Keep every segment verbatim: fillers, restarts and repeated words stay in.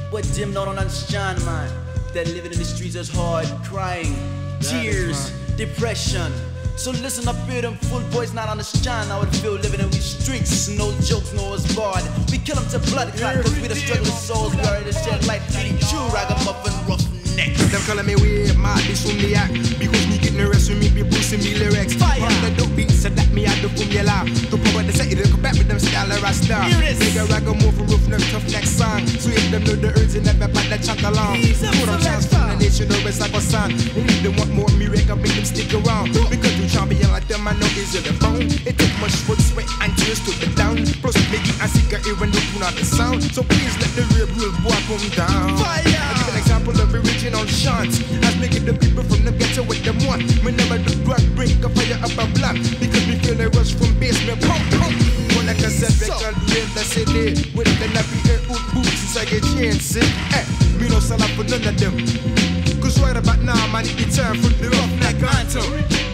But them don't understand, man. That living in the streets is hard, crying, tears, depression. So listen up here, them full boys not understand how it feel living in these streets. No jokes, no it's barred. We kill them to blood clot, cause we the struggling souls. We are the shed like pretty true, ragamuffin, roughnecks. Them calling me weird, mad, insomniac. Because me getting the rest with me, be boosting me lyrics. Fire! From the dope beats, so that me had to boom your laugh. To power the city, they come back with them style of rasta. Nigga ragamuffin, roof, tough next song. So if them know the urge, they never bad that chunk along. Put them chance from the nation, no rest like a song. And if they want more, me record, make them stick around. Because you champion like them, I know is in the phone. It take much work, sweat, and tears to the down. Plus, make it and seek a ear when they do not the sound. So please let the real, real boy come down. Fire! I give an example of original shots. As making the people from them get to what them want. Whenever the drug break a fire up a block. Because we feel a rush from basement. Pump, pump. One like I said, record live the city. With the nappy air out boots inside a chain, see? Eh, me no sell up for none of them. Cause right about now, man, it's time for the roughneck anthem.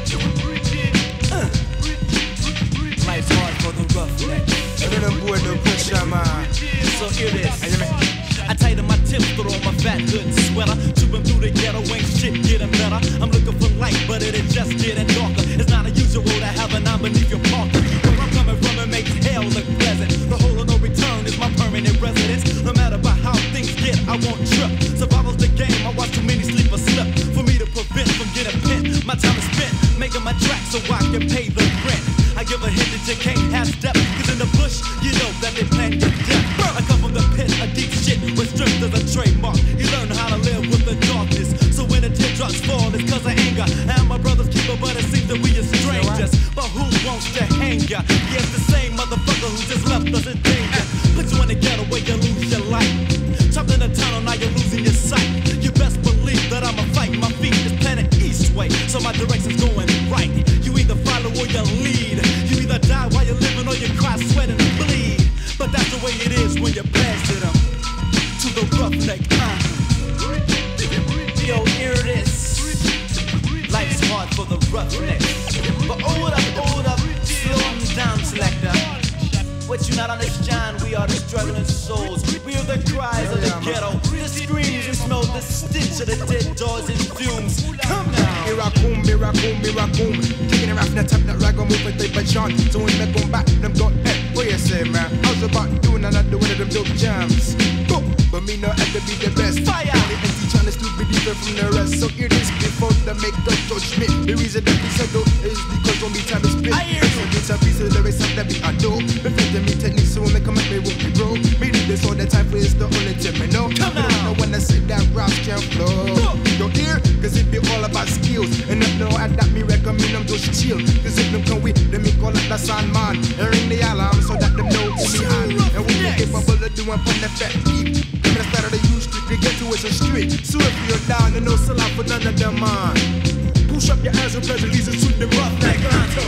Uh. Life's hard for the roughnecks. I don't boy no pressure, man. So here it is. I tighten my tips, throw on my fat hood sweater. Trooping through the ghetto, ain't shit getting better. I'm looking for light, but it is just getting darker. It's not unusual to have an eye beneath your parker. Where I'm coming from, it makes hell look pleasant. The hole of no return is my permanent residence. No matter about how things get, I won't trip. Survival's the game, I watch too many sleep or slip. For me to prevent from getting pent, my time is spent making my tracks so I can pay the rent. I give a hint that you can't have step, cause in the bush, you know that they plan your death. I come from the pit, a deep shit, with stripped as a trademark. You learn how to live with the darkness. So when the teardrops fall, it's cause of anger. And my brother's keeper, but it seems that we are strangers. But who wants to hang ya? Yeah, it's the same motherfucker who just left us in danger. Put you in the ghetto where you lose your life. Trapped in the tunnel, now you're losing your sight. You best believe that I'ma fight. My feet is planted east way, so my direction's going right. You either follow or you lead. You either die while you're living or you cry, sweat, and bleed. But that's the way it is when you pass it up to the roughneck. Uh. Yo, here it is. Life's hard for the roughnecks. But hold up, hold up, slow them down, selector. What you not understand, we are the struggling souls. We are the cries of the ghetto, the screams, you smell the stench of the dead dogs and fumes. Come now. Miracle, miracle, miracle. Kicking it off the top, that rag on moving type of chant. So when they come back, them got eh, what you say, man? How's about doing and not doing them dope jams? Go, but me not have to be the best. Fire! And teach on the stupid different from the rest. So hear this before they make the judgment. The reason that we said though is because when me time is spent. I hear you. It's a piece of the rest of that be a dope. Reflecting me techniques so when they come at me won't be broke. Me do this all the time for it's the only thing me know. Come I don't know when I say that raps can flow. Your ear, cause it be all about skills. And if no at that me recommend them just chill. Cause if them come with them me call it the sound man. And ring the alarm so that them know who me on. And we be capable of doing fun the fat beat. Them the start of the use to get to us a street. So if you're down and no sell out for none of them man. Push up your hands and press releases to the roughneck anthem.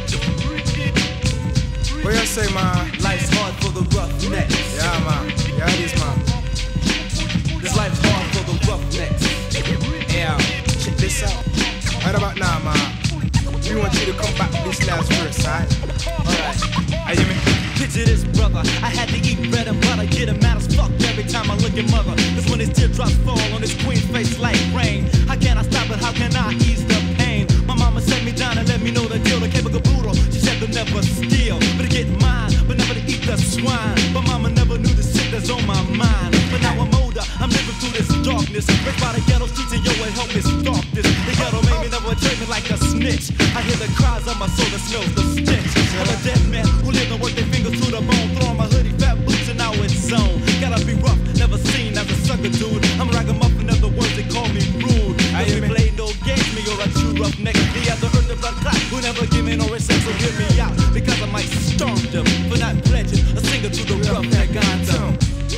What you say, man? Life's hard for the roughnecks. Yeah, man. Yeah, it is, man. This life's hard for the roughnecks. Yeah, check this out. Right about now, man. We want you to come back to this last verse, right? Alright. Are you me? Picture this, brother. I had to eat bread and butter, get him mad as fuck every time I look at mother. Cause when his teardrops fall on his queen's face like rain, how can I stop it? How can I ease the pain? My mama set me down and let me know the deal. The cable caboodle, she said to never steal, but to get mine, but never to eat the swine. But mama never knew the shit that's on my mind. But now I'm older, I'm living through this darkness. Raised by the ghetto streets and yo, it helped me stop this. The ghetto made me never treat me like a snitch. I hear the cries of my soul that smells the stench of a dead man who lived and worked their fingers to the bone. Throw on my hoodie, fat boots, and now it's zone. Gotta be rough, never seen as a sucker dude. I'm a ragamuffin, other words they call me rude. Cause we play no games, me or a true roughneck. He had the earth the blood clot, who never give me no respect, so hear me out. Because I might stomp them for not pledging a singer to the roughneck anthem.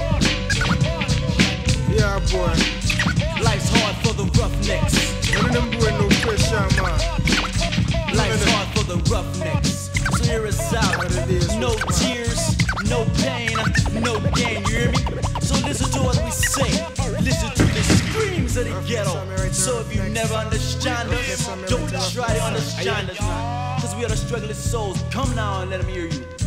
Yeah, boy. Life's hard for the roughnecks. None of them boy no pressure, man. Life's hard for the roughnecks. So hear us out. No tears, no pain, no gain, you hear me? So listen to what we say. Listen to the screams of the ghetto. So if you never understand us, don't try to understand us now. Cause we are the struggling souls. Come now and let them hear you.